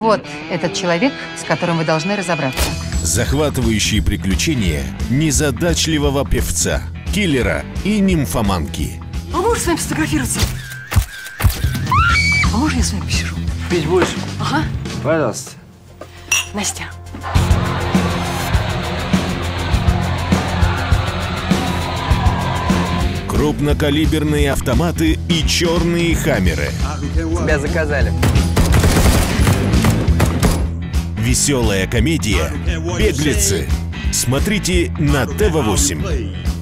Вот этот человек, с которым вы должны разобраться. Захватывающие приключения незадачливого певца, киллера и нимфоманки. А можно с вами сфотографироваться? А можно я с вами посижу? Пить будешь? Ага. Пожалуйста. Настя. Крупнокалиберные автоматы и черные хаммеры. Тебя заказали. Веселая комедия «Беглецы». Смотрите на ТВ8.